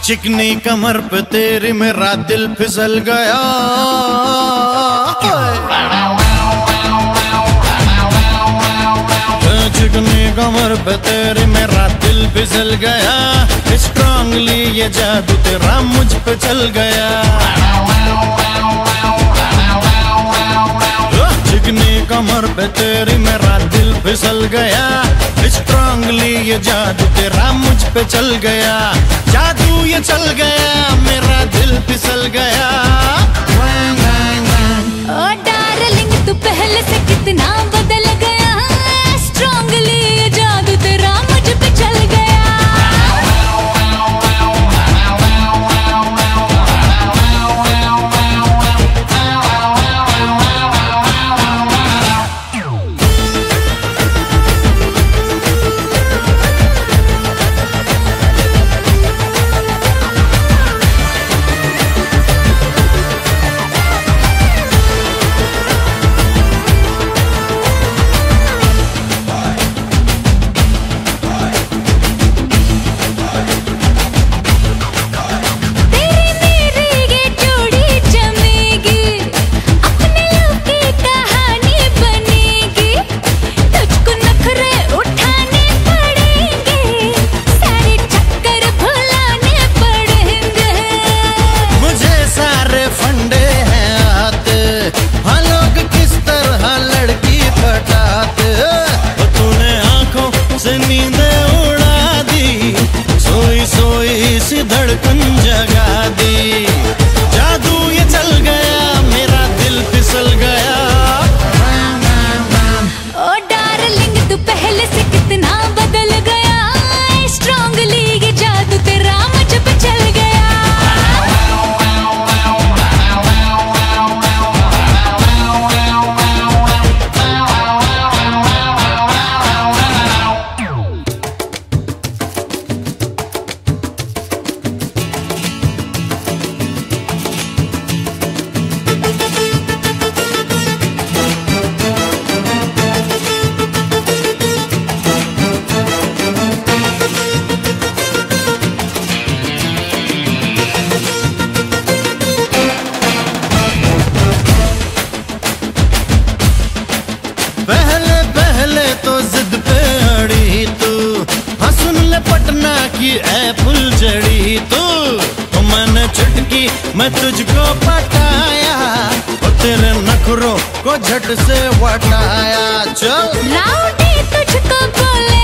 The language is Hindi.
चिकनी कमर पे तेरी मेरा दिल फिसल गया। चिकनी कमर पे तेरी मेरा दिल फिसल गया। स्ट्रांगली ये जादू तेरा मुझ पे चल गया। चिकनी कमर पे तेरी मेरा दिल फिसल गया। स्ट्रांगली ये जादू तेरा मुझ पे चल गया। जादू ये चल गया, मेरा दिल फिसल गया। ओ डार्लिंग तू पहले से कितना बदल गया। स्ट्रांगली ये जादू तेरा मुझ पे चल गया। धड़कन जगा दी। जादू ये चल गया, मेरा दिल फिसल गया। ओ डार्लिंग तू पहले से कितना बदल गया। स्ट्रांगली ये जादू तेरा मुझ पे चल गया। पहले पहले तो जिद पे अड़ी तू। हाँ सुन ले पटना की ऐ फुलझड़ी तू। तो मैंने चुटकी मैं तुझको पटाया। और तेरे नखरों को झट से वटाया। चल राउडी तुझको बोले